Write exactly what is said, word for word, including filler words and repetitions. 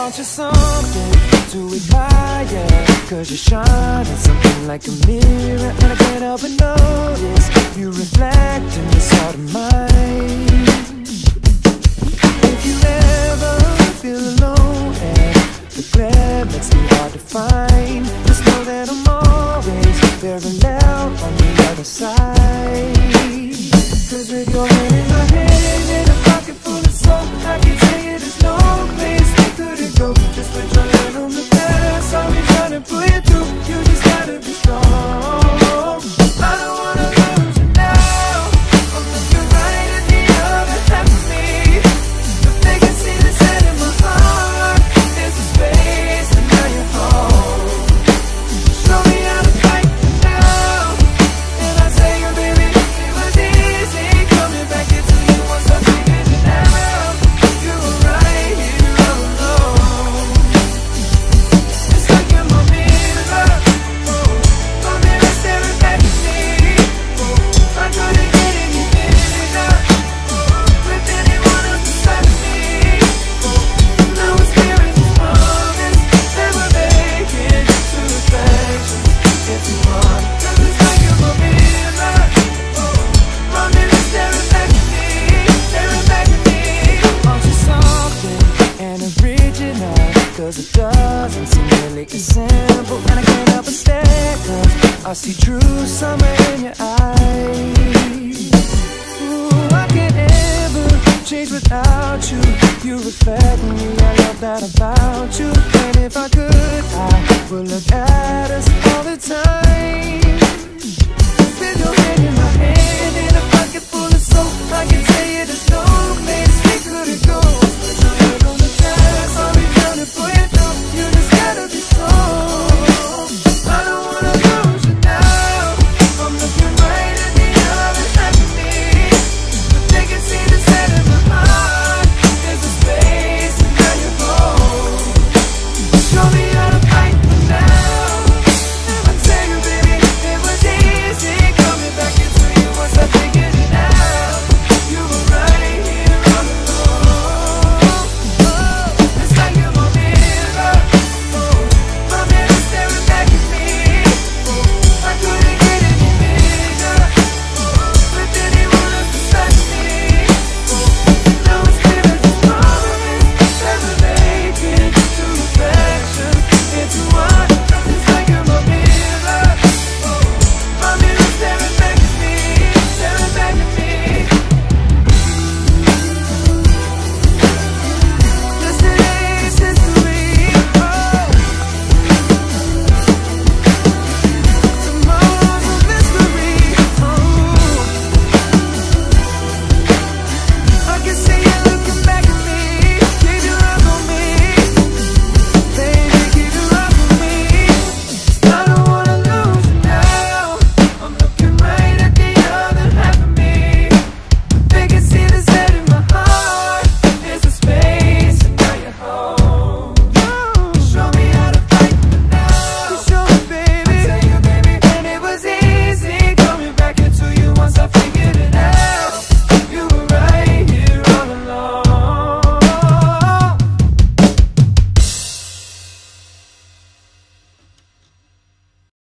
Want you something to admire, cause you're shining something like a mirror, and I can't help but notice you reflect in this heart of mine. If you ever feel alone and the glare makes me hard to find, just know that I'm always parallel on the other side. Cause with your hand in my hand and a pocket full of soap, I can tell you there's no place we couldn't go. Just put your hand on the past, I'll be trying to pull you through. You just gotta be strong. I don't wanna lose you now. I'm looking right at the other half of me. If they can see the set in my heart, there's a space and now you're home. Show me how to fight now. And I say, oh baby, it was easy coming back into you once I figured it out. You were right here all alone. It's like you're my mirror, oh, my mirror staring back at me. Oh, I couldn't get any bigger, oh, with anyone else beside me. Oh, now it's clear as this promise, never make it to reflection if you want. Cause it's like you're my mirror, oh, my mirror staring back at me, staring back at me. Want you something and original, cause it doesn't seem really as simple, and I can't help but stare, cause I see true summer in your eyes. Ooh, I can't ever change without you. You reflect me, I love that about you. And if I could, I would look at